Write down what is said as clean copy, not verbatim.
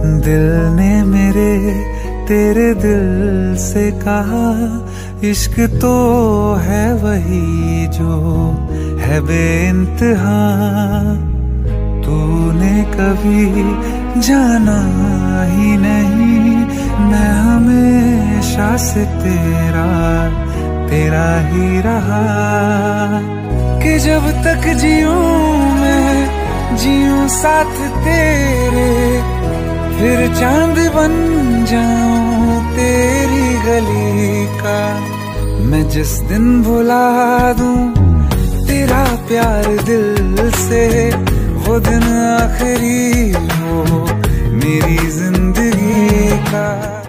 दिल ने मेरे तेरे दिल से कहा, इश्क तो है वही जो है बेइंतहा। तूने कभी जाना ही नहीं, मैं हमेशा से तेरा ही रहा। कि जब तक जीऊं मैं जीऊं साथ तेरे, फिर चांद बन जाऊं तेरी गली का। मैं जिस दिन भुला दूं तेरा प्यार दिल से, वो दिन आखिरी हो मेरी जिंदगी का।